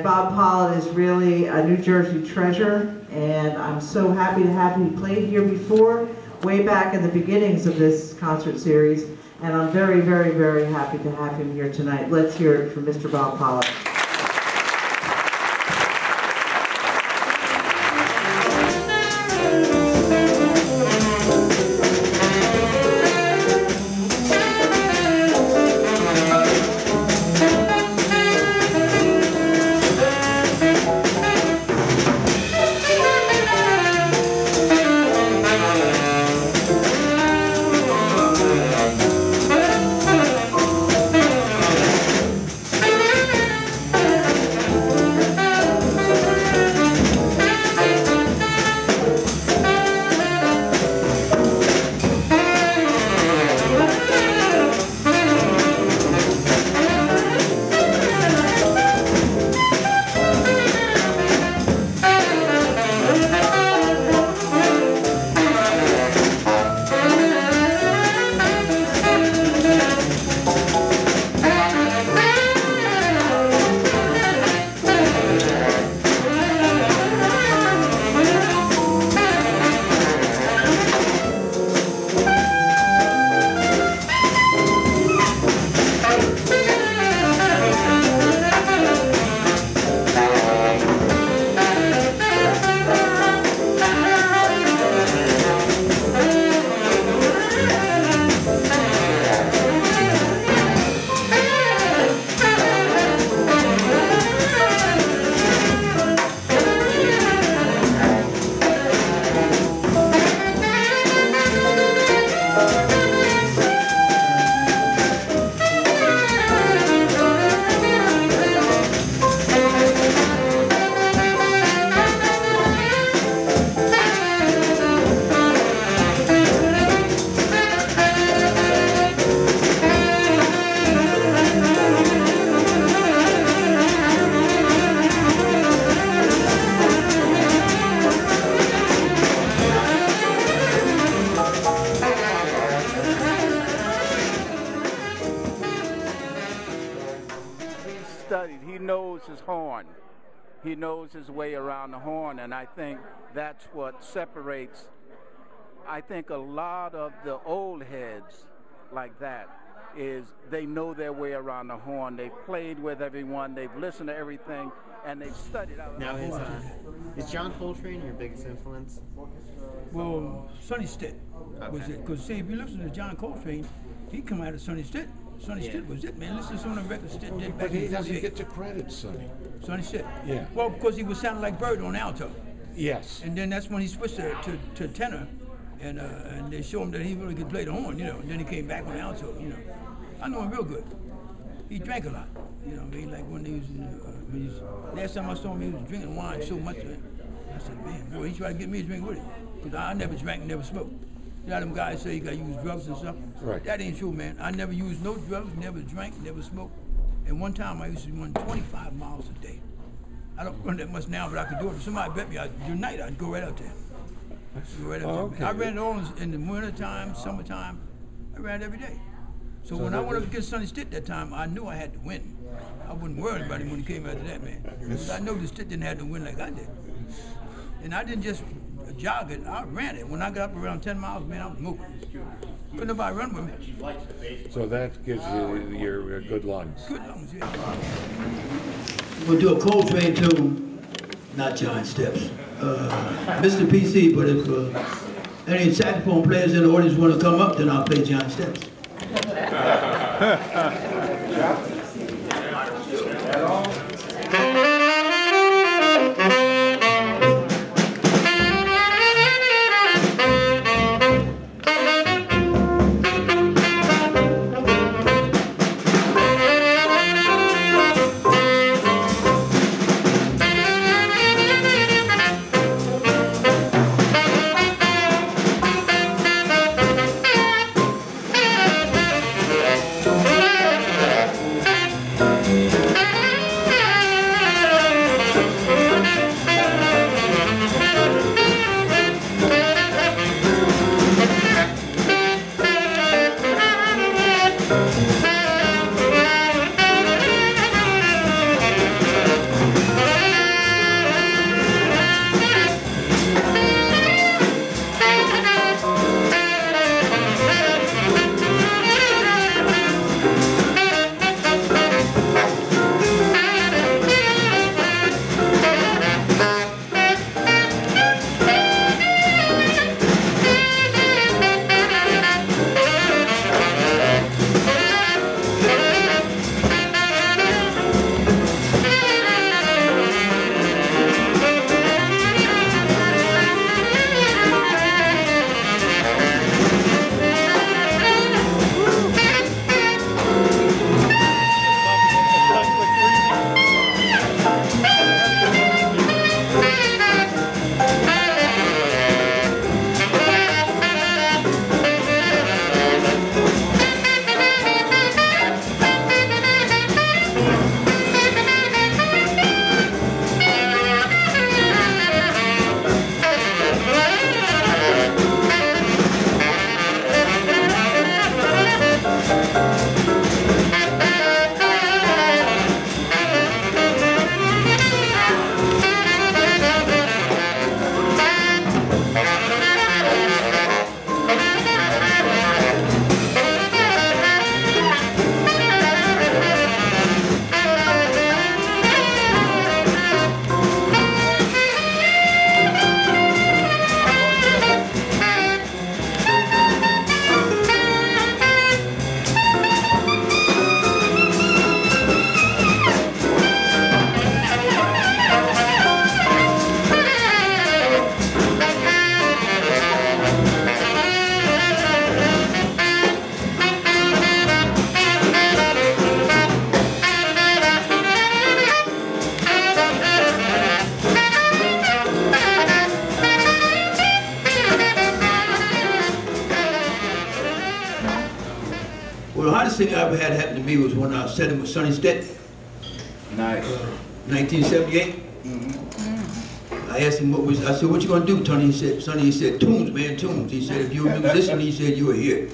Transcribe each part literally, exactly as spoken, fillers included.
And Bob Pollitt is really a New Jersey treasure, and I'm so happy to have him. He played here before, way back in the beginnings of this concert series, and I'm very, very, very happy to have him here tonight. Let's hear it from Mister Bob Pollitt. He knows his horn. He knows his way around the horn, and I think that's what separates, I think, a lot of the old heads like that, is they know their way around the horn. They've played with everyone, they've listened to everything, and they've studied out. Now, is, uh, is John Coltrane your biggest influence? Well, Sonny Stitt was Okay. it. Because, see, if you listen to John Coltrane, he come out of Sonny Stitt. Sonny Yeah. Stitt was it, man. Listen to some of the records Stitt did back But he in doesn't forty-eight. get the credit, Sonny. Sonny Stitt. Yeah. Well, because he was sounding like Bird on alto. Yes. And then that's when he switched to, to, to tenor, and uh, and they showed him that he really could play the horn, you know. And then he came back on alto, you know. I know him real good. He drank a lot, you know. I mean, like when he was, uh, when he was, last time I saw him, he was drinking wine so much. I said, man, boy, he tried to get me to drink with him, because I never drank and never smoked. You know, them guys say you gotta use drugs and stuff. Right. That ain't true, man. I never used no drugs, never drank, never smoked. And one time I used to run twenty-five miles a day. I don't run that much now, but I could do it. If somebody bet me, I'd, tonight I'd go right out there. Go right out Oh, there. okay. I ran it all in the winter time, summertime. I ran it every day. So, So when I that went up was- against Sonny Stitt that time, I knew I had to win. I wasn't worried about him when he came after that, man. Because I know the Stitt didn't have to win like I did. And I didn't just jog it, I ran it. When I got up around ten miles, man, I was moving. Couldn't nobody run with me. So that gives you your uh, good lungs. Good lungs, yeah. We'll do a Coltrane tune, not John Steps. Uh, Mister P C, but if uh, any saxophone players in the audience want to come up, then I'll play John Steps. Thank you. finest thing I ever had happen to me was when I was sitting with Sonny Stitt, Nice. uh, nineteen seventy-eight. I asked him what was, I said, what you gonna do, Tony? He said, Sonny, he said, tunes, man, tunes. He said, if you were a musician, he said, you were here.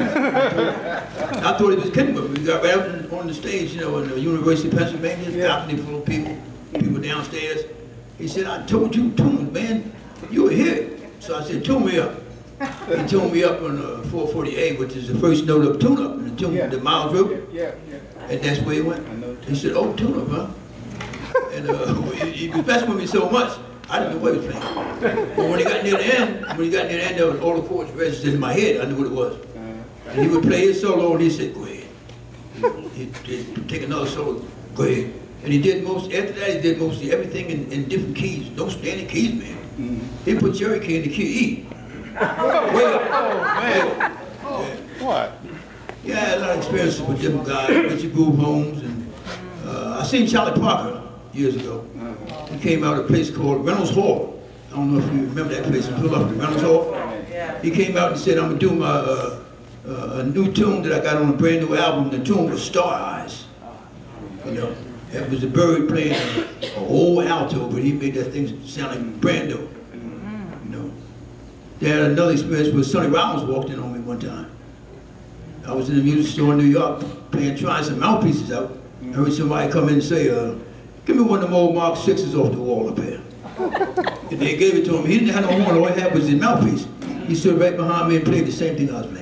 I thought he was kidding with me. We got right out on the stage, you know, in the University of Pennsylvania, Yeah. balcony full of people, people downstairs. He said, I told you, tunes, man, you were here. So I said, tune me up. He tuned me up on uh, four forty-eight, which is the first note of tune-up, and the tune, Yeah. the Miles Road. Yeah, yeah. And that's where he went. I know. He said, oh, tune-up, huh? And uh, he, he was messing with me so much, I didn't know what he was playing. But when he got near the end, when he got near the end, there was all the chords registered in my head. I knew what it was. And he would play his solo, and he said, go ahead. He'd, he'd take another solo, go ahead. And he did most, after that, he did mostly everything in, in different keys. No standing keys, man. Mm-hmm. He put Cherokee in the key E. Way up. Oh, man. Oh, what? Yeah, I had a lot of experiences with different guys, Richard Groove Holmes, and uh, I seen Charlie Parker years ago. He came out of a place called Reynolds Hall. I don't know if you remember that place in Philadelphia, Reynolds Hall. He came out and said, I'm gonna do my uh, uh, a new tune that I got on a brand new album. The tune was Star Eyes. You know, it was a bird playing an old alto, but he made that thing sound like brand new. You know, they had another experience where Sonny Rollins walked in on me one time. I was in a music store in New York playing, trying some mouthpieces out. I heard somebody come in and say, uh, give me one of them old Mark sixes off the wall up here. And they gave it to him. He didn't have no horn, all he had was his mouthpiece. He stood right behind me and played the same thing I was playing.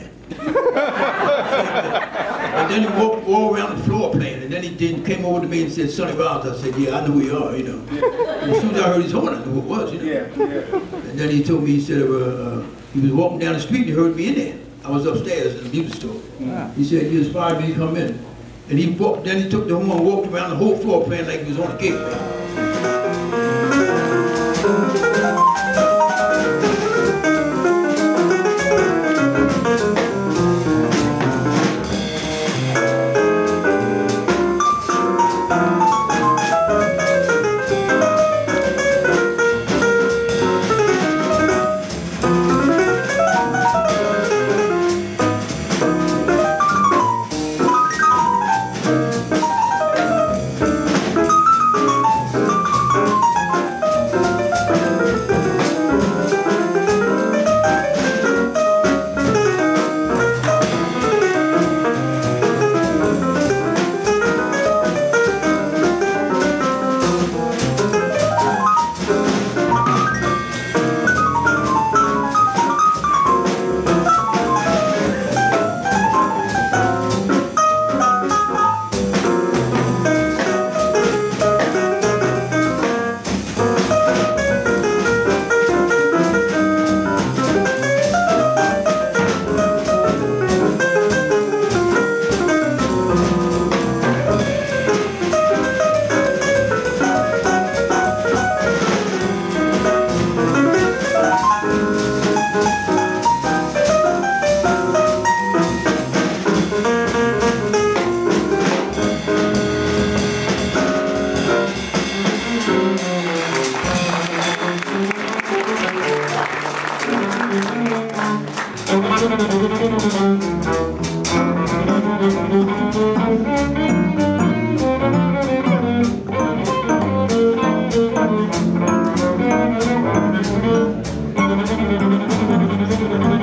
And then he walked all around the floor playing, and then he did, came over to me and said, Sonny Rollins. I said, yeah, I know who you are, you know. And as soon as I heard his horn, I knew who it was, you know. Yeah, yeah. And then he told me, he said, uh, uh, he was walking down the street and he heard me in there. I was upstairs in the music store. Yeah. He said, you inspired me to come in. And he walked, then he took the horn and walked around the whole floor playing like he was on a gig. Thank you.